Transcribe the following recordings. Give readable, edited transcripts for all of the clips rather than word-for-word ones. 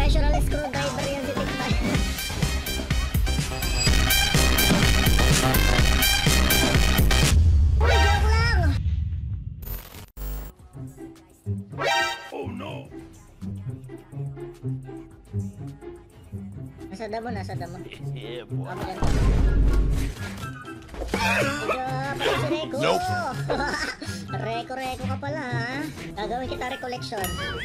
professional screwdriver yan si Tikman. Uy, joke lang! Oh no! Nasa damo, nasa damo. Yeah, boy. Pati si Reko! Nope. Reko ka pala ha. Gagawin kita recollection.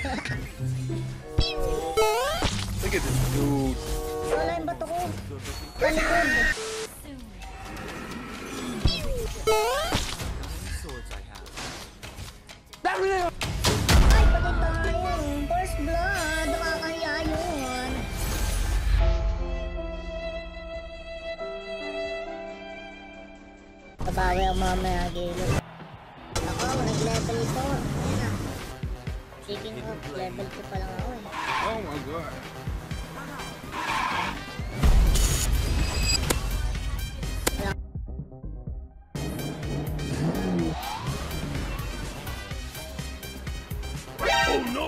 Look at this dude. Wala yung bato ko. Palikod. Ay, patay tayo. First blood. Nakakahiya yun. Babawi ang mamaya gilid. Ako, nag-level ko. Ayan na. Speaking of, level 2 pa lang ako eh. Oh my god. Oh no!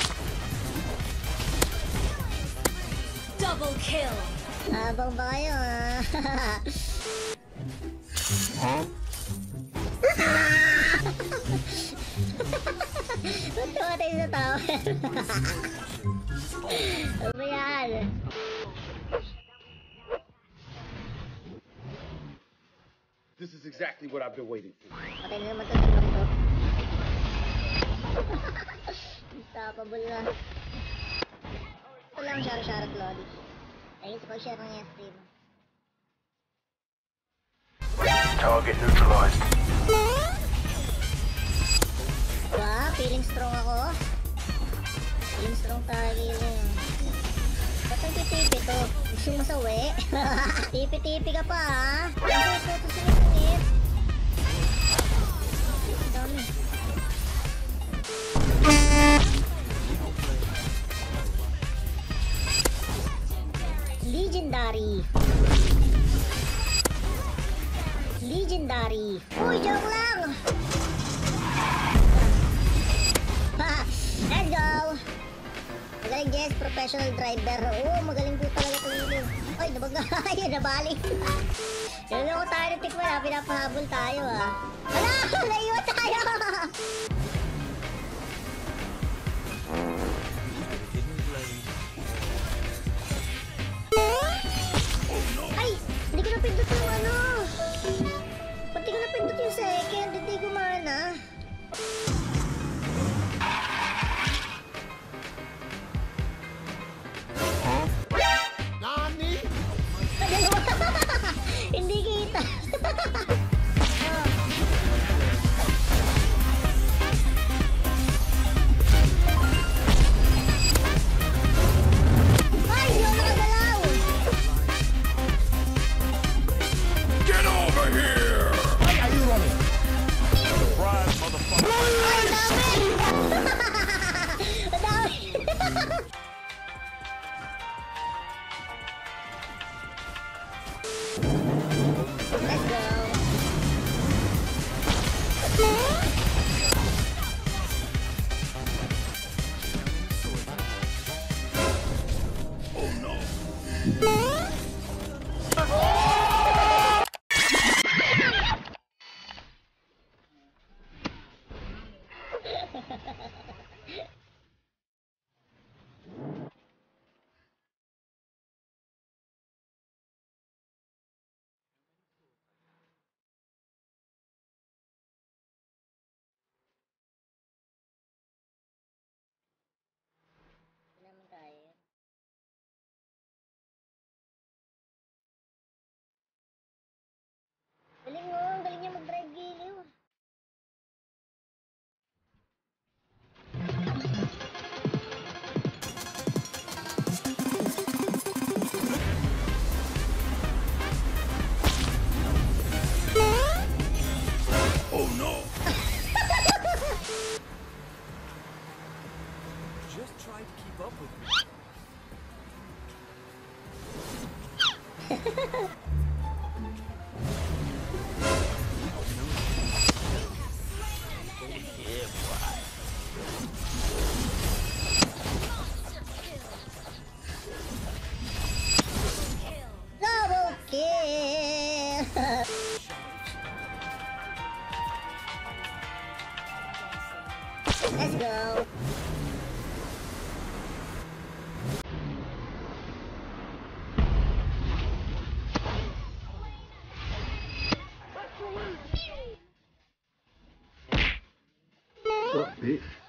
Double kill. Abang ba kayo ah? Huh? Ba't tumatay sa tao? Ano ba yan? This is exactly what I've been waiting for. Patay na naman ito sa to. Unstoppable na. Ito lang, share Lodi. Thanks for share ng stream. Target neutralized. Ba, feeling strong ako. Feeling strong tayo yun. Ba't ang titipi to? Gusto mo sawi? Tipi-tipi ka pa ha? Ano ito sinipinip? Dami. Legendary. Legendary. Uy, joke lang! Let's go! Magaling Jess, professional driver. Oo, magaling po talaga ito yun. Ay, nabaga. Ayun, nabalik. Naloko tayo ng Tikman ha. Pinapahabol tayo ha. Wala! Naiwan tayo! Ay! Hindi ko napindot yung ano. Pati ko napindot yung second. Hindi gumana. Nani? Hindi kita. Ay, hindi ako nakagalaw. Get over here! Why are you running? Surprise, motherfucker! Ay, dami! Ang dami! Let's go! Oh no! Naman tayo. Galing mo, ang galing niya mag-drive giliw. Oh no! Just try to keep up with me. Bro,